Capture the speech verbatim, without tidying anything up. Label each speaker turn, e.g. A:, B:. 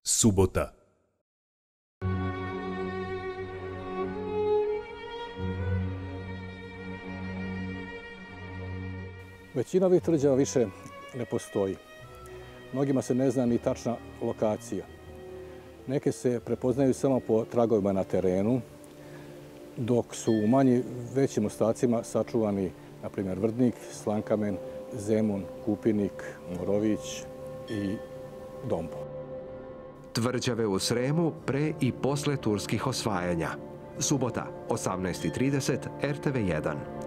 A: Subota.
B: Većina ovih tvrđava više ne postoji. Mnogima se ne zna ni tačna lokacija. Neke se prepoznaju samo po tragovima na terenu, dok su u manji većim ostacima sačuvani, na primjer, Vrdnik, Slankamen, Zemun, Kupinik, Morović i Dombo.
C: Tvrđave u Sremu pre i posle turskih osvajanja. Subota, osamnaest i trideset, R T V jedan.